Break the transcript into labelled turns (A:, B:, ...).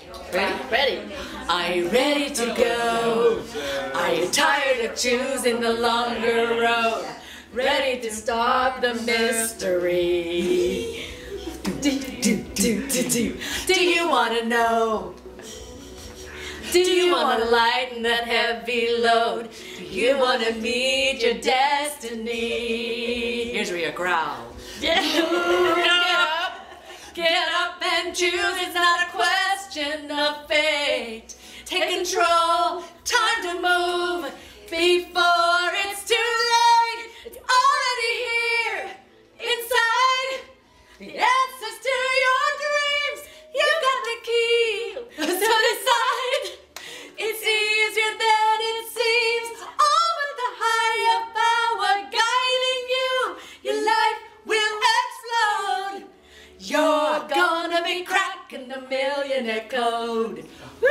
A: Ready? Ready. Are you ready to go? Are you tired of choosing the longer road? Ready to stop the mystery? Do you want to know? Do you want to lighten that heavy load? Do you want to meet your destiny? Here's where you growl. Get up and choose. It's not a question of fate. Take control. Time to move before it's too late. It's already here inside. The answers to your dreams. You've got the key. So decide. It's easier than it seems. All with the higher power guiding you. Your life will explode. You're gonna be cracking the millionaire code. Woo!